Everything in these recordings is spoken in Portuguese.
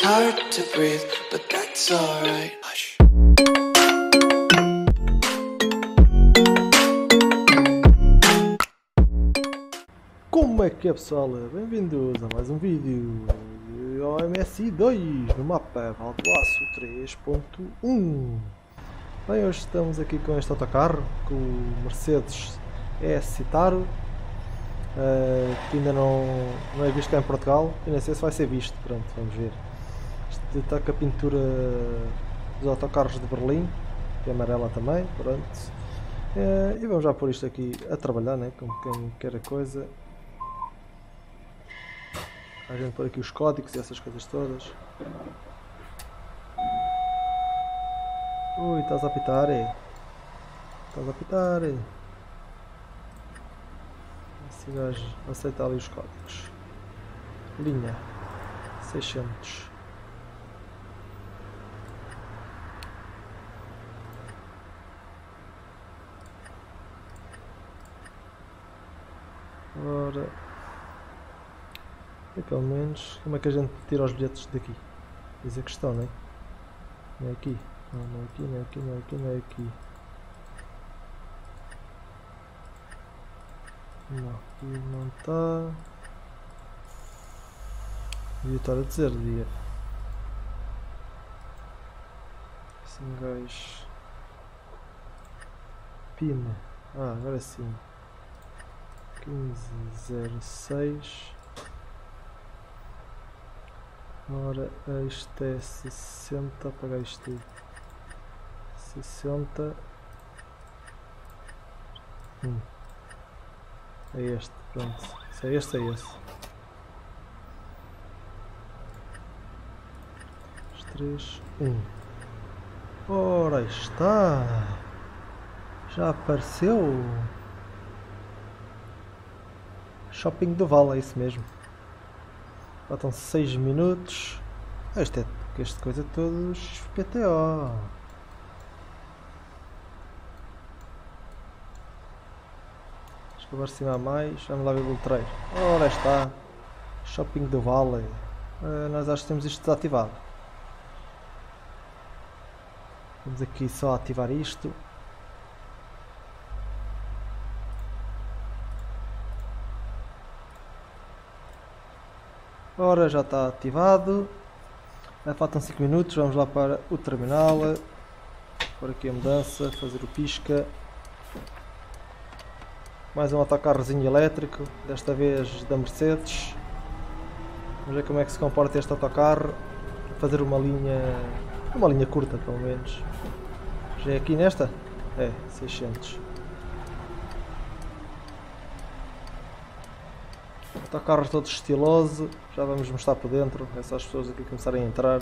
hard to breathe, but that's alright. Hush. Como é que é, pessoal? Bem-vindos a mais um vídeo de OMSI 2 no mapa Valdoaço 3.1. Bem, hoje estamos aqui com este autocarro, com o Mercedes ES Citaro, que ainda não é visto cá em Portugal, e nem sei se vai ser visto. Pronto, vamos ver. Este está com a pintura dos autocarros de Berlim, que é amarela também, pronto. E vamos já pôr isto aqui a trabalhar, né? Como quem quer a coisa. A gente pôr aqui os códigos e essas coisas todas. Ui, estás a apitar, é? Estás a apitar, é? Esse gajo aceita ali os códigos. Linha 600. Ora, e pelo menos como é que a gente tira os bilhetes daqui? Eis a questão, não é? Não é aqui. Não é aqui, não é aqui, não é aqui, não é aqui. Não, aqui não está. Devia estar a dizer, devia. Assim, gajo. PIN. Ah, agora sim. 1506. Ora, isto é 60, apagar isto aí. 60. É este, pronto. Se é este, é esse. 3, 1. Ora, aí está. Já apareceu. Shopping do Vale, é isso mesmo. Faltam 6 minutos. Este coisa é todos PTO. Acho que vou aproximar mais. Vamos lá ver o letreiro. Ora está. Shopping do Vale. Nós acho que temos isto desativado. Vamos aqui só ativar isto. Ora, já está ativado. Faltam 5 minutos, vamos lá para o terminal. Por aqui a mudança, fazer o pisca. Mais um autocarrozinho elétrico, desta vez da Mercedes. Vamos ver como é que se comporta este autocarro. Vou fazer uma linha curta pelo menos. Já é aqui nesta? É, 600. Autocarro todo estiloso, já vamos mostrar por dentro, é só as pessoas aqui começarem a entrar.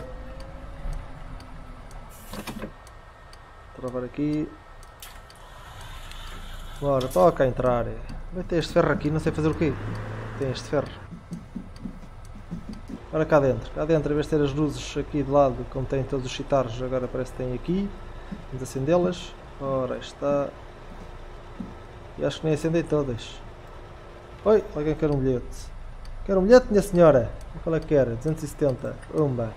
Travar aqui. Bora, toca a entrar. Vai ter este ferro aqui, não sei fazer o quê. Tem este ferro. Ora cá dentro, em vez de ter as luzes aqui de lado, como tem todos os citarros, agora parece que tem aqui. Vamos acendê-las. Ora, está. E acho que nem acendei todas. Oi, alguém quer um bilhete? Quer um bilhete, minha senhora? Qual é que quer? 270. Umba.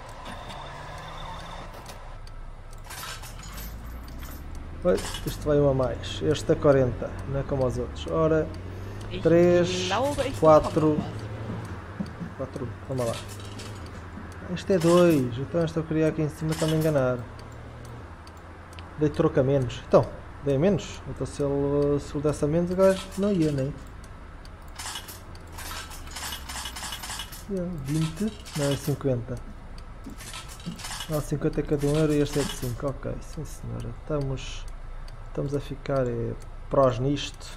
Oi, isto vai um a mais. Este a 40, não é como os outros. Ora, 3, 4. 4, vamos lá. Este é 2, então esta eu queria aqui em cima está me enganar. Dei troco a menos. Então, dei a menos? Então se ele desse a menos o gajo não ia, nem. 20, não é 50. Não, 50 é cada um euro e este é de 5. Ok, sim senhora. Estamos a ficar prós nisto.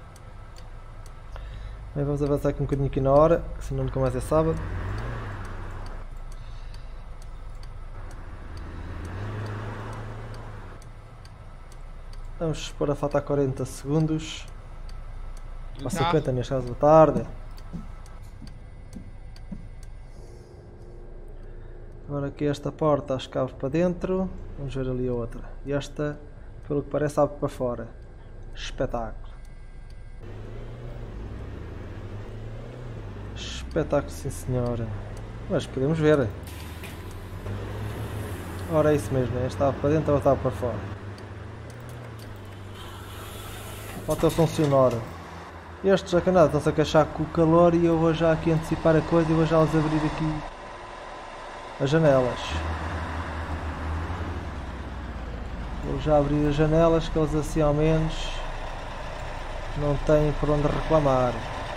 Bem, vamos avançar aqui um bocadinho aqui na hora, que senão nunca mais é sábado. Vamos pôr a faltar 40 segundos. Ou 50 neste caso, boa tarde. Agora aqui esta porta acho que abre para dentro. Vamos ver ali a outra. E esta, pelo que parece, abre para fora. Espetáculo. Espetáculo, sim senhora. Mas podemos ver. Ora, é isso mesmo, este estava para dentro ou estava para fora. Falta funcionar. Estes já que nada estão-se a queixar com o calor e eu vou já aqui antecipar a coisa e vou já os abrir aqui as janelas. Vou já abrir as janelas que eles assim ao menos não têm por onde reclamar.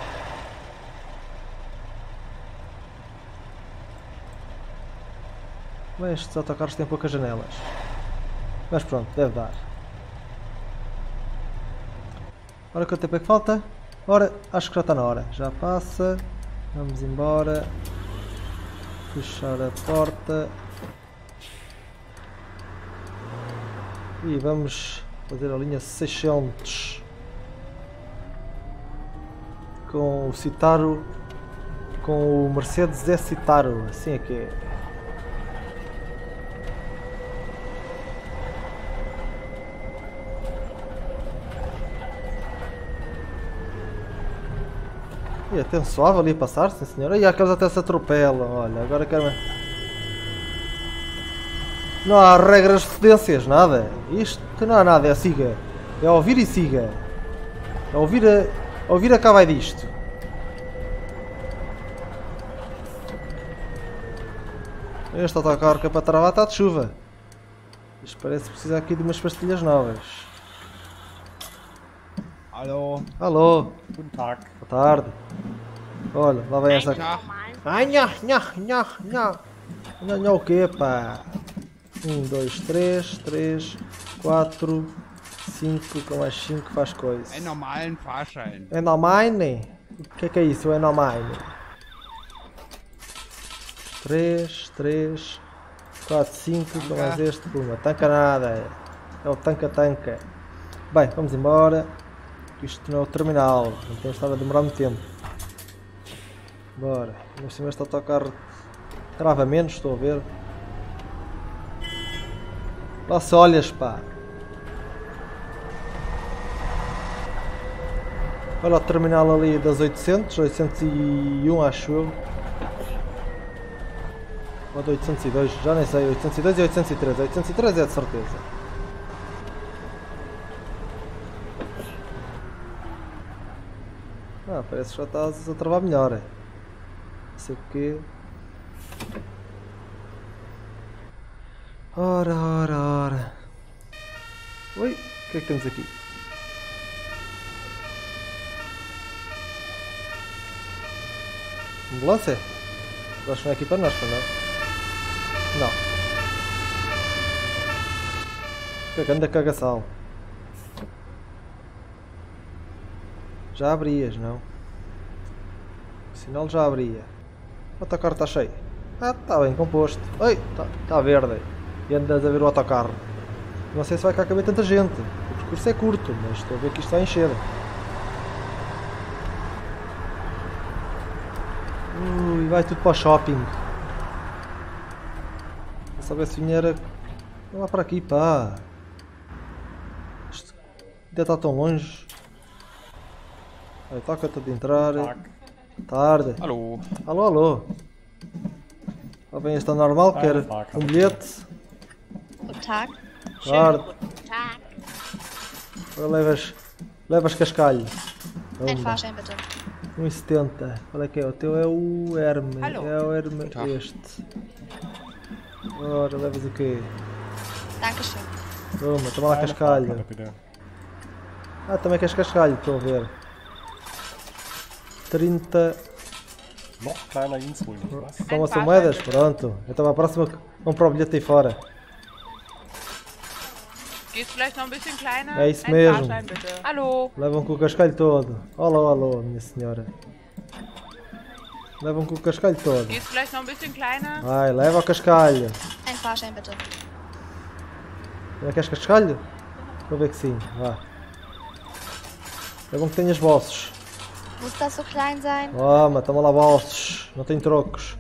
Mas estes autocarros têm poucas janelas. Mas pronto, deve dar. Ora, quanto tempo é que falta? Ora, acho que já está na hora. Já passa. Vamos embora. Fechar a porta. E vamos fazer a linha 600. Com o Citaro. Com o Mercedes é Citaro. Assim é que é. E até suave ali a passar, sim senhora. E aqueles até se atropelam. Olha, agora quero. Não há regras de cedências, nada. Isto não há nada, é siga. É ouvir e siga. É ouvir a cá vai disto. Este autocarro que é para travar está de chuva. Isto parece precisar aqui de umas pastilhas novas. Alô, Alô, guten Tag. boa tarde. Olha, lá vem esta. Já. Ai, nha, o quê, pá? 1, 2, 3, 3, 4, 5, com mais 5 faz coisa. Einen normalen Fahrschein. Enomine? O que é isso, Enomine? 3, 3, 4, 5, com mais este, puma. Tanca nada, é o tanca-tanca. Bem, vamos embora. Isto não é o terminal, não temos de estar a demorar muito tempo. Bora, mas se este autocarro trava menos, estou a ver. Lá se olhas, pá. Olha o terminal ali das 800, 801 acho eu. Ou de 802, já nem sei, 802 e 803, 803 é de certeza. Ah, parece que já estás a travar melhor. Não sei porquê. Ora. Oi, o que é que temos aqui? Ambulância? Acho que não é aqui para nós, para não? Não. Cagando a cagaçal. Já abrias, não? O sinal já abria. O autocarro está cheio. Ah, está bem composto. Oi, está verde. E andas a ver o autocarro. Não sei se vai cá caber tanta gente. O percurso é curto, mas estou a ver que isto vai encher. Ui, vai tudo para o shopping. Se soubesse se vinha era... Não vá para aqui, pá. Isto ainda está tão longe. Aí, toca-te de entrar. Tarde. Alô. Alô. Lá vem este normal, quer um bilhete. Guten Tag. Tarde. Guten Tag. Agora levas cascalho. Ein Toma. Fahrschein bitte. 1,70. Qual é que é? O teu é o Herme. Alô. É o Herme Tá. este. Ora, levas o quê? Dankeschön. Toma lá cascalho. Ah, também queres cascalho, estou a ver. 30. Noch kleiner Insel, nicht was? Toma-se moedas? Pronto. Então a próxima vamos para o bilhete aí fora. Geht's vielleicht noch ein bisschen kleiner? Ja, ist Ein mehr. Fahrschein bitte. Hallo. Levam com o cascalho todo. Alô, minha senhora. Levam com o cascalho todo. Geht's vielleicht noch ein bisschen kleiner? Vai, leva o cascalho. Ein Fahrschein bitte. Não queres cascalho? Vou ver que sim, vá. É bom que tenhas bolsos. Muss das so klein sein? Toma lá bolsos. Não tem trocos.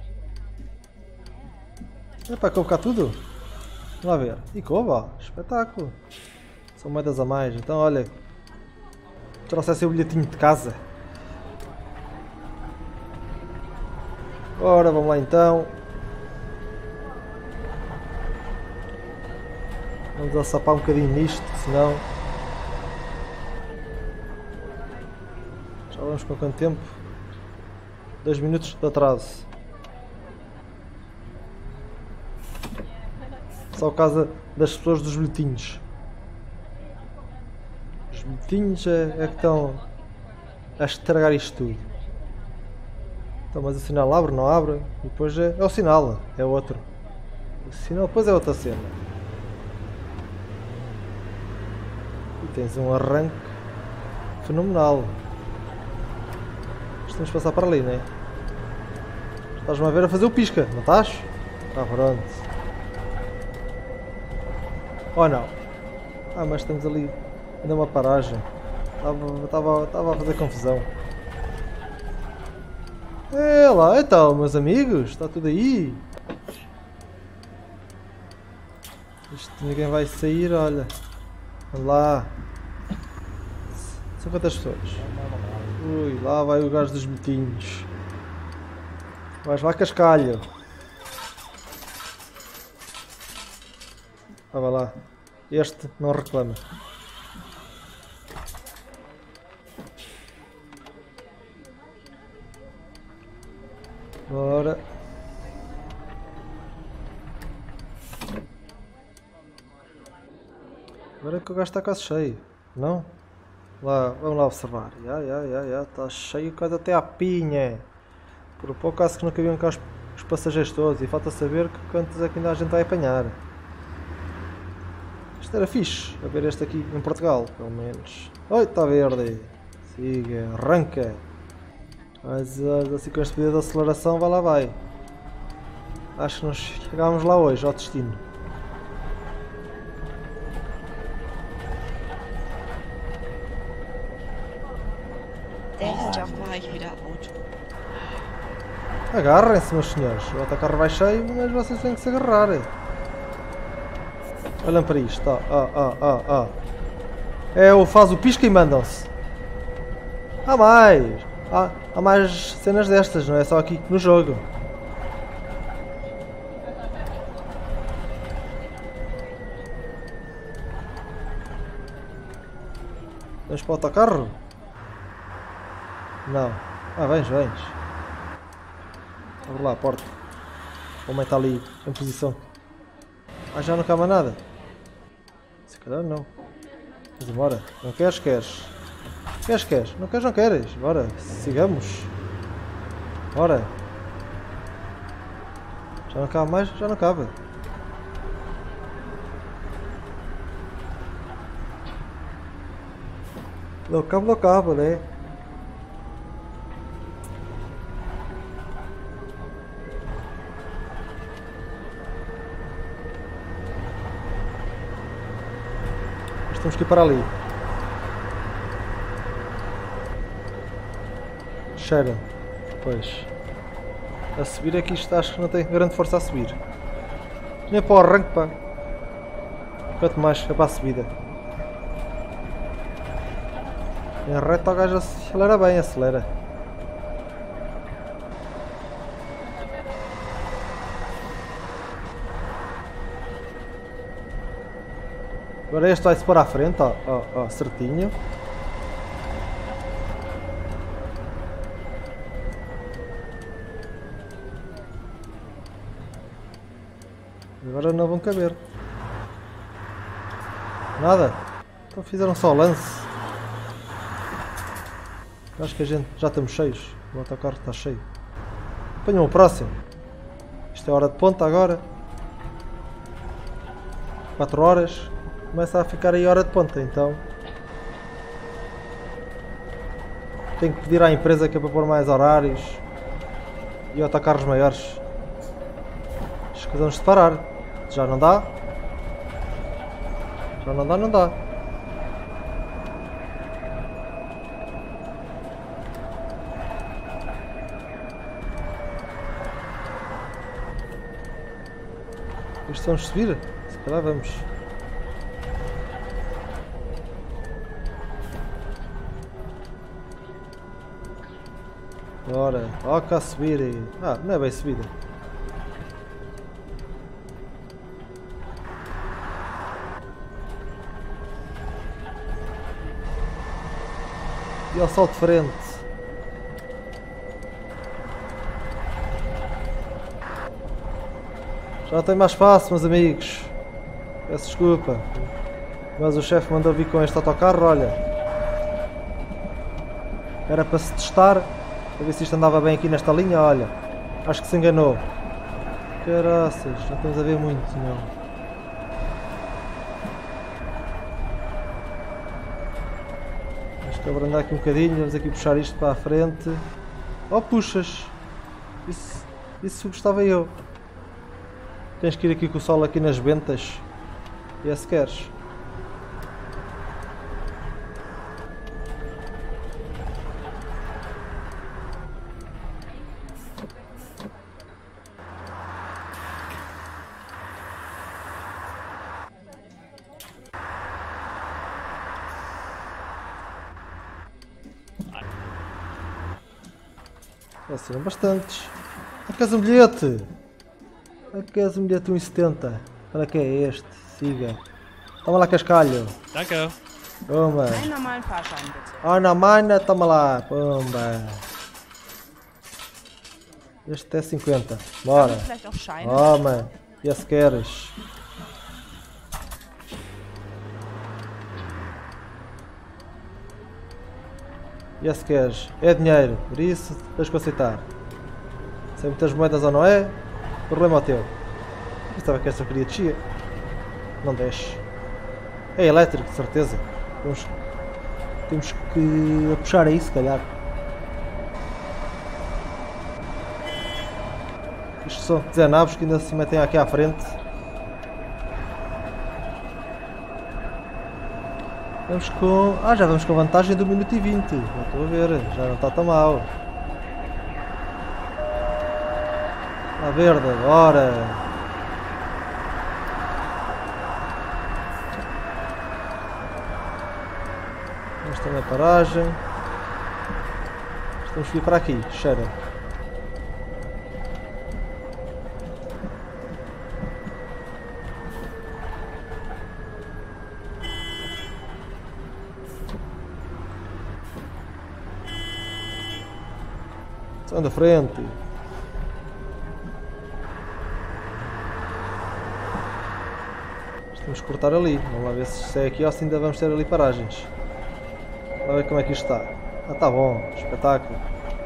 É para coube cá tudo? Vamos lá ver. E coube, ó. Espetáculo. São moedas a mais. Então, olha. Trouxesse o bilhetinho de casa. Ora, vamos lá então. Vamos alçapar um bocadinho nisto, senão... Já vamos com quanto tempo? 2 minutos de atraso. Só por causa das pessoas dos bilhetinhos. Os bilhetinhos é que estão a estragar isto tudo. Então, mas o sinal abre, não abre? E depois é o sinal, é outro. O sinal depois é outra cena. E tens um arranque fenomenal. Temos de passar para ali, não é? Estás-me a ver a fazer o pisca, não estás? Está pronto. Ou não? Ah, mas temos ali ainda uma paragem. Estava a fazer confusão. É lá, então, meus amigos, está tudo aí? Isto ninguém vai sair, olha. Vamos lá. São quantas pessoas? Ui, lá vai o gajo dos bilhetinhos. Vais lá, cascalho. Ah, vai lá. Este não reclama. Bora. Agora é que o gajo está quase cheio, não? Lá, vamos lá observar. Está cheio quase até à pinha. Por pouco caso que não cabiam cá os passageiros todos. E falta saber que quantos é que ainda a gente vai apanhar. Isto era fixe, a ver este aqui em Portugal, pelo menos. Oi, está verde. Siga, arranca. Mas assim com este pedido de aceleração, vai lá vai. Acho que nós chegámos lá hoje, ao destino. Já vai virar Auto. Agarrem-se, meus senhores. O autocarro vai cheio, mas vocês têm que se agarrar. Olhem para isto. É o faz o pisca e mandam-se. Há mais. Há mais cenas destas, não é só aqui no jogo. Vamos para o autocarro? Não. Ah, vens. Abre lá a porta. O homem está ali em posição. Ah, já não cabe nada? Se calhar não. Mas embora. Não queres? Queres. Não queres? Não queres. Bora, sigamos. Bora. Já não cabe mais? Já não cabe. Não cabe, né? Temos que ir para ali. Cheira. Pois. A subir aqui isto acho que não tem grande força a subir. Nem para o arranque, pá. Quanto mais é para a subida. Em reta o gajo acelera bem, acelera. Agora este vai-se pôr à frente, ó, certinho. Agora não vão caber. Nada. Então fizeram só o lance. Acho que a gente já estamos cheios. O autocarro está cheio. Apanham o próximo. Isto é hora de ponta agora. 4 horas. Começa a ficar aí hora de ponta, então tenho que pedir à empresa que é para pôr mais horários e autocarros maiores. Escusamos de parar. Já não dá. Não dá. Isto vamos subir? Se calhar vamos. Ora, ó cá subir aí. Ah, não é bem subida. E ao sol de frente. Já tem mais espaço, meus amigos. Peço desculpa. Mas o chefe mandou vir com este autocarro, olha. Era para se testar. Para ver se isto andava bem aqui nesta linha, olha. Acho que se enganou. Caraças, não estamos a ver muito, não. Vamos que abrandar aqui um bocadinho, vamos aqui puxar isto para a frente. Oh, puxas! Isso gostava eu. Tens que ir aqui com o sol aqui nas ventas. E é se queres. Já serão bastantes. Queres um bilhete? Queres um bilhete 1,70? Olha que é este, siga. Toma lá cascalho. Danke. Pumba. Einen normalen Fahrschein, bitte. Ana mana, toma lá. Pumba. Este é 50. Bora. Vielleicht auch Scheine? Toma. E se queres. E se queres. É dinheiro, por isso tens que aceitar. Se é muitas moedas ou não é, problema é teu. Pensava que esta queria descer. Não desce. É elétrico, de certeza. Temos que puxar aí, se calhar. Isto são 10 naves que ainda se metem aqui à frente. Vamos com... já vamos com vantagem do 1 minuto e 20. Já estou a ver, já não está tão mal. A verde, bora! Esta é a paragem. Temos que ir para aqui, cheira. São da frente. Temos que cortar ali. Vamos lá ver se é aqui ou se ainda vamos ter ali paragens. Vamos ver como é que isto está. Está bom. Espetáculo.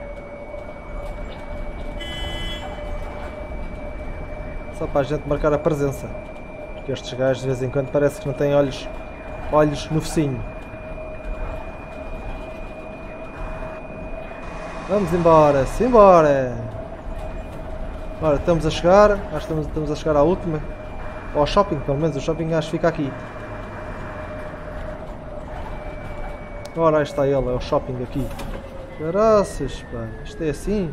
Só para a gente marcar a presença. Porque estes gajos de vez em quando parece que não têm olhos no focinho. Vamos embora, simbora! Ora, estamos a chegar, acho que estamos a chegar à última. Ou ao shopping, pelo menos o shopping acho que fica aqui. Ora, aí está ele, é o shopping aqui. Caraças, pá, isto é assim?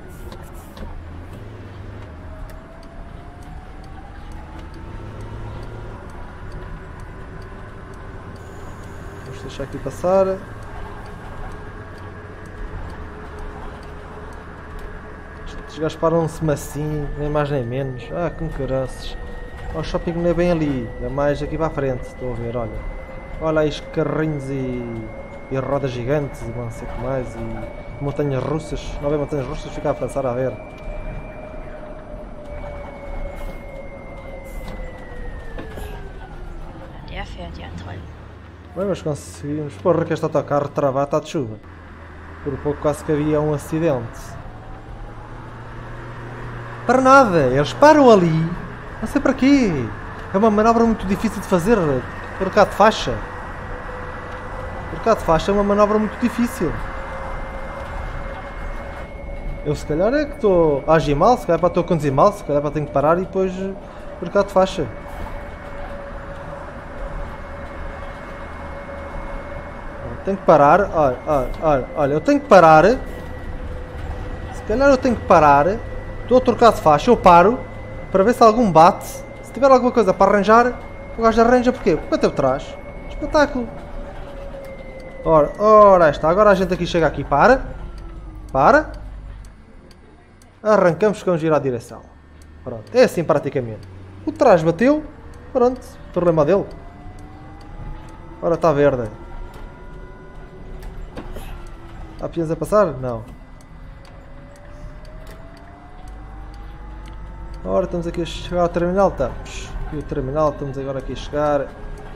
Vamos deixar aqui passar. Os gajos param-se-me assim, nem mais nem menos. Ah, com caraças. O shopping não é bem ali, é mais aqui para a frente, estou a ver, olha. Olha aí os carrinhos e rodas gigantes e não sei o que mais, e montanhas russas. Não vê montanhas russas, fica a pensar a ver. Der fährt ja toll. Bem, mas conseguimos. Porra, que este autocarro travar está de chuva. Por pouco quase que havia um acidente. Para nada, eles param ali. Não sei para quê. É uma manobra muito difícil de fazer. Trocar de faixa. Trocar de faixa é uma manobra muito difícil. Eu se calhar é que estou a agir mal, se calhar para estou a conduzir mal, se calhar para tenho que parar e depois trocar de faixa. Tenho que parar. Olha, eu tenho que parar. Se calhar eu tenho que parar. Estou a trocar de faixa, eu paro para ver se algum bate. Se tiver alguma coisa para arranjar, o gajo arranja porquê? Porque bateu atrás. Espetáculo. Ora está, agora a gente aqui chega aqui, para. Arrancamos, ficamos a girar a direção. Pronto, é assim praticamente. O de trás bateu, pronto, problema dele. Ora está verde. Há peões a passar? Não. Ora, estamos aqui a chegar ao terminal, estamos. Aqui o terminal, estamos agora aqui a chegar.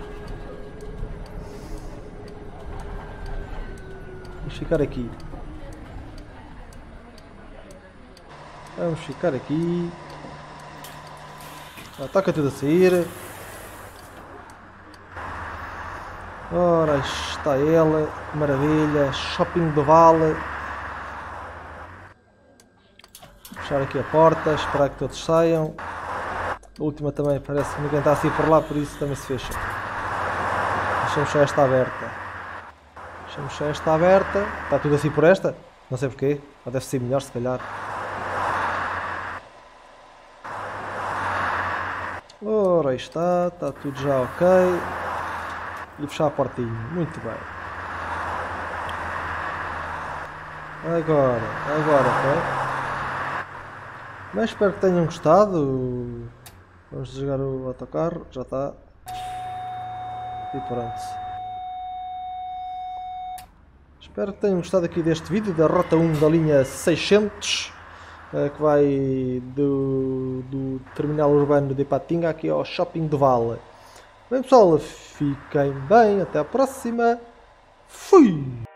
Vamos ficar aqui. Vamos ficar aqui. Já toca tudo a sair. Ora, aí está ele. Maravilha. Shopping do Vale. Fechar aqui a porta. Esperar que todos saiam. A última também parece que ninguém está a sair por lá, por isso também se fecha. Deixamos só esta aberta. Deixamos só esta aberta. Está tudo assim por esta? Não sei porquê. Mas deve ser melhor se calhar. Ora, aí está tudo já ok. E fechar a portinha, muito bem. Agora, ok. Mas espero que tenham gostado. Vamos desligar o autocarro, já está. E pronto. Espero que tenham gostado aqui deste vídeo da Rota 1 da linha 600. Que vai do terminal urbano de Ipatinga aqui ao Shopping do Vale. Bem pessoal, fiquem bem, até a próxima. Fui!